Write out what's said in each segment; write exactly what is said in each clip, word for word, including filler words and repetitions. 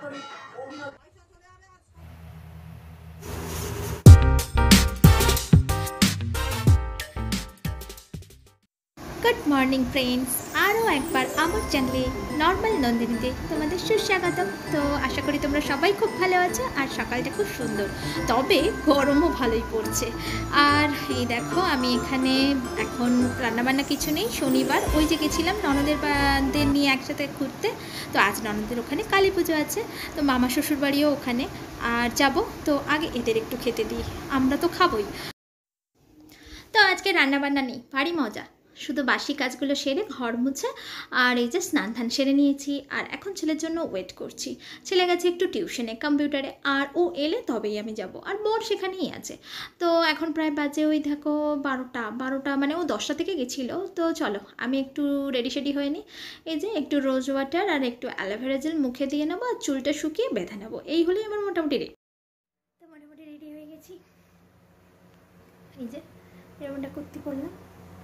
Good morning friends, আরও একবার আমার চ্যানেলে নর্মাল নন্দিনীতে তোমাদের সুস্বাগতম। তো আশা করি তোমরা সবাই খুব ভালো আছো আর সকালটা খুব সুন্দর, তবে গরমও ভালোই পড়ছে। আর এই দেখো আমি এখানে এখন রান্নাবান্না কিছু নেই, শনিবার ওই যে গেছিলাম ননদের বাদের নিয়ে একসাথে ঘুরতে। তো আজ ননদের ওখানে কালী পুজো আছে, তো মামা শ্বশুর বাড়িও ওখানে আর যাব। তো আগে এদের একটু খেতে দিই, আমরা তো খাবোই। তো আজকে রান্নাবান্না নেই, ভারী মজা, শুধু বাসি কাজগুলো সেরে ঘর মুছে আর এই যে স্নান ধান সেরে নিয়েছি। আর এখন ছেলের জন্য ওয়েট করছি। ছেলে গেছে একটু টিউশনে কম্পিউটারে, আর ও এলে তবেই আমি যাব। আর বর সেখানেই আছে। তো এখন প্রায় বাজে ওই দেখো বারোটা বারোটা মানে ও দশটা থেকে গেছিলো। তো চলো আমি একটু রেডি শেডি হয়ে নিই। এই যে একটু রোজ ওয়াটার আর একটু অ্যালোভেরা জেল মুখে দিয়ে নেবো আর চুলটা শুকিয়ে বেঁধে নেবো, এই হলেই আমার মোটামুটি রেডি। তো মোটামুটি রেডি হয়ে গেছি। এই যে এরকমটা কুর্তি করলাম,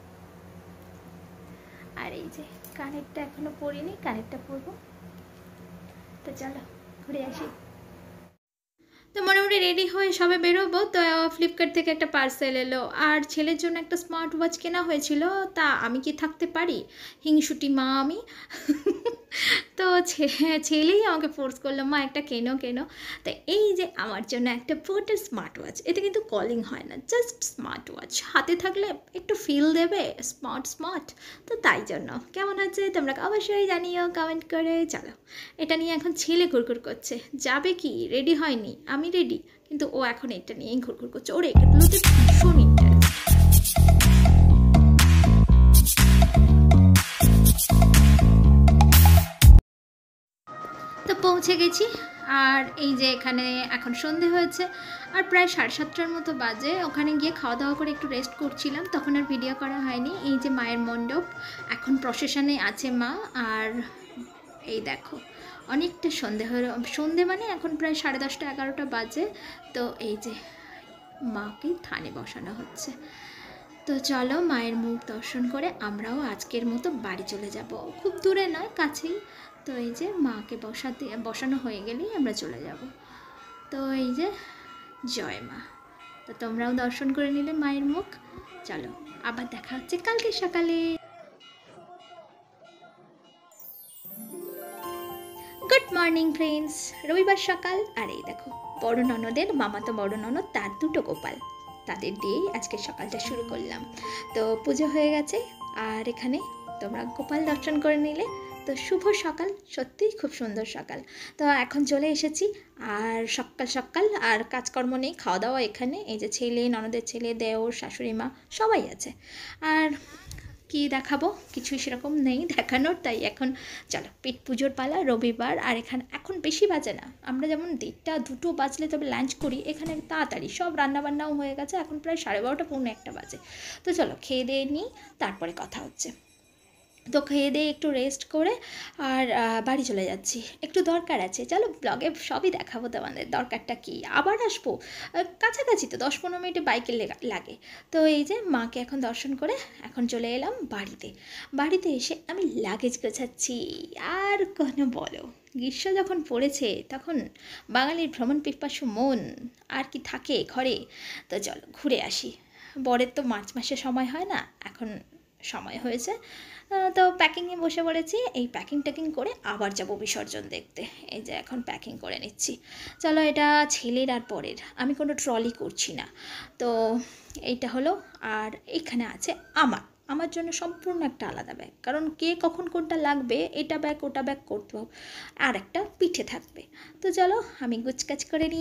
আর এই যে কানেরটা এখনো পরিনি, কানেরটা পরবো। তো চলো ঘুরে আসি। তো মোটামুটি রেডি হয়ে সবে বেরোবো। তো ফ্লিপকার্ট থেকে একটা পার্সেল এলো, আর ছেলের জন্য একটা স্মার্ট ওয়াচ কেনা হয়েছিল। তা আমি কি থাকতে পারি, হিংসুটি মা আমি। তো ছেলেই আমাকে ফোর্স করলো, মা একটা কেনো কেনো। তো এই যে আমার জন্য একটা পোর্টের স্মার্ট ওয়াচ, এটা কিন্তু কলিং হয় না, জাস্ট স্মার্ট ওয়াচ, হাতে থাকলে একটু ফিল দেবে স্মার্ট স্মার্ট। তো তাই জন্য কেমন আছে তোমরা অবশ্যই জানিও কমেন্ট করে। চলো এটা নিয়ে এখন ছেলে ঘুরঘুর করছে, যাবে কি, রেডি হয়নি, আমি রেডি, কিন্তু ও এখন এটা নিয়েই ঘুরঘুর করছে। ওর এগুলোতে ভীষণ ইন্টারেস্ট। তো পৌঁছে গেছি, আর এই যে এখানে এখন সন্ধে হয়েছে আর প্রায় সাড়ে সাতটার মতো বাজে। ওখানে গিয়ে খাওয়া দাওয়া করে একটু রেস্ট করছিলাম, তখন আর ভিডিও করা হয়নি। এই যে মায়ের মণ্ডপ, এখন প্রসেশনে আছে মা। আর এই দেখো অনেকটা সন্ধে হয়ে, সন্ধে মানে এখন প্রায় সাড়ে দশটা এগারোটা বাজে। তো এই যে মাকে থানে বসানো হচ্ছে। তো চলো মায়ের মুখ দর্শন করে আমরাও আজকের মতো বাড়ি চলে যাব, খুব দূরে নয়, কাছেই। তো এই যে মাকে বসাতে বসানো হয়ে গেলেই আমরা চলে যাব। তো এই যে জয় মা। তো তোমরাও দর্শন করে নিলে মায়ের মুখ। চলো আবার দেখা হচ্ছে কালকে সকালে। গুড মর্নিং ফ্রেন্ডস, রবিবার সকাল। আর এই দেখো বড় ননদের মামাতো বড় ননদ, তার দুটো গোপাল, তাদের দিয়েই আজকে সকালটা শুরু করলাম। তো পুজো হয়ে গেছে আর এখানে তোমরা গোপাল দর্শন করে নিলে। তো শুভ সকাল, সত্যিই খুব সুন্দর সকাল। তো এখন চলে এসেছি, আর সকাল সকাল আর কাজকর্ম নেই, খাওয়া দাওয়া এখানে। এই যে ছেলে, ননদের ছেলে, দেওর, শাশুড়ি মা সবাই আছে। আর কি দেখাবো, কিছুই সেরকম নেই দেখানোর, তাই এখন চলো পেট পুজোর পালা, রবিবার। আর এখানে এখন বেশি বাজে না, আমরা যেমন দেড়টা দুটো বাজলে তবে লাঞ্চ করি, এখানে তাড়াতাড়ি সব রান্নাবান্নাও হয়ে গেছে, এখন প্রায় সাড়ে বারোটা পৌনে একটা বাজে। তো চলো খেয়ে দিয়ে নিই, তারপরে কথা হচ্ছে। তো খেয়ে দিয়ে একটু রেস্ট করে আর বাড়ি চলে যাচ্ছি, একটু দরকার আছে। চলো ব্লগে সবই দেখাবো তোমাদের, দরকারটা কি, আবার আসবো, কাছাকাছি তো দশ পনেরো মিনিটে বাইকে লাগে। তো এই যে মাকে এখন দর্শন করে এখন চলে এলাম বাড়িতে। বাড়িতে এসে আমি লাগেজ গোছাচ্ছি। আর কোনো বলো, গ্রীষ্ম যখন পড়েছে তখন বাঙালির ভ্রমণ পিপাসু মন আর কি থাকে ঘরে। তো চলো ঘুরে আসি। বরের তো মার্চ মাসে সময় হয় না, এখন সময় হয়েছে। তো প্যাকিংয়ে বসে পড়েছি, এই প্যাকিং ট্যাকিং করে আবার যাব বিসর্জন দেখতে। এই যে এখন প্যাকিং করে নিচ্ছি। চলো এটা ছেলের আর পরের, আমি কোনো ট্রলি করছি না। তো এইটা হলো, আর এইখানে আছে আমার আমার জন্য সম্পূর্ণ একটা আলাদা ব্যাগ, কারণ কে কখন কোনটা লাগবে, এটা ব্যাগ ওটা ব্যাগ করতে হবে, আর একটা পিঠে থাকবে। তো চলো আমি গুছকাছ করে নিই।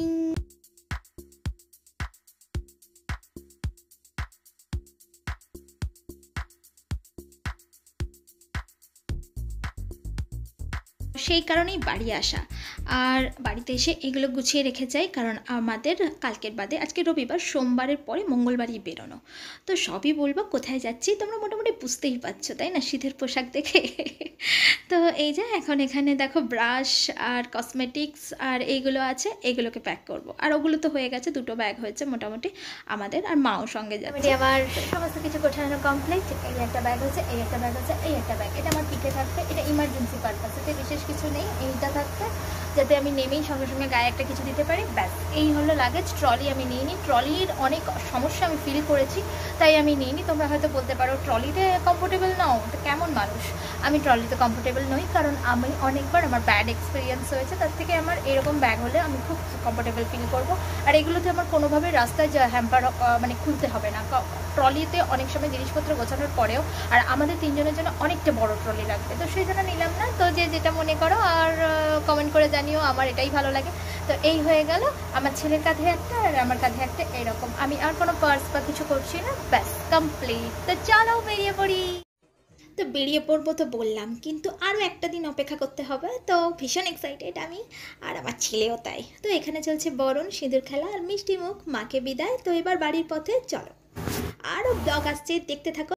সেই কারণেই বাড়ি আসা। আর বাড়িতে এসে এগুলো গুছিয়ে রেখে যাই, কারণ আমাদের কালকের বাদে আজকে রবিবার, সোমবারের পরে মঙ্গলবারই বেরোনো। তো সবই বলবো কোথায় যাচ্ছি, তোমরা মোটামুটি বুঝতেই পারছো তাই না, শীতের পোশাক দেখে। তো এই যে এখন এখানে দেখো ব্রাশ আর কসমেটিক্স আর এইগুলো আছে, এগুলোকে প্যাক করব। আর ওগুলো তো হয়ে গেছে, দুটো ব্যাগ হয়েছে মোটামুটি আমাদের, আর মাও সঙ্গে যাচ্ছে। আবার সমস্ত কিছু গোছানো কমপ্লিট। এই একটা ব্যাগ হচ্ছে, এই একটা ব্যাগ হচ্ছে, এই একটা ব্যাগ, এটা আমার পিঠে থাকবে, এটা ইমার্জেন্সি পারপাসে, বিশেষ কিছু নেই, এইটা থাকবে। যাতে আমি নেমেই সঙ্গে সঙ্গে গায়ে একটা কিছু দিতে পারি, ব্যাস। এই হলো লাগেজ। ট্রলি আমি নিইনি, ট্রলির অনেক সমস্যা আমি ফিল করেছি, তাই আমি নিইনি। তোমরা হয়তো বলতে পারো ট্রলিতে কমফোর্টেবল নাও, তো কেমন মানুষ। আমি ট্রলিতে কমফোর্টেবল নই, কারণ আমি অনেকবার আমার ব্যাড এক্সপিরিয়েন্স হয়েছে। তার থেকে আমার এরকম ব্যাগ হলে আমি খুব কমফোর্টেবল ফিল করবো। আর এগুলোতে আমার কোনোভাবে রাস্তায় যা হ্যাম্পার মানে খুলতে হবে না। ট্রলিতে অনেক সময় জিনিসপত্র গোছানোর পরেও আর আমাদের তিনজনের জন্য অনেকটা বড় ট্রলি লাগবে, তো সেই জন্য নিলাম না। তো যে যেটা মনে করো আর কমেন্ট করে জানিও, আমার এটাই ভালো লাগে। তো এই হয়ে গেল, আমার ছেলের কাঁধে একটা আর আমার কাঁধে একটা, এরকম। আমি আর কোনো পার্স বা কিছু করছি না, ব্যাস কমপ্লিট। তো চলো বেরিয়ে পড়ি। তো বেরিয়ে পড়বো তো বললাম, কিন্তু আরও একটা দিন অপেক্ষা করতে হবে। তো ভীষণ এক্সাইটেড আমি, আর আমার ছেলেও তাই। তো এখানে চলছে বরণ, সিঁদুর খেলা আর মিষ্টি মুখ, মাকে বিদায়। তো এবার বাড়ির পথে চলো, আরও ব্লগ আসছে, দেখতে থাকো।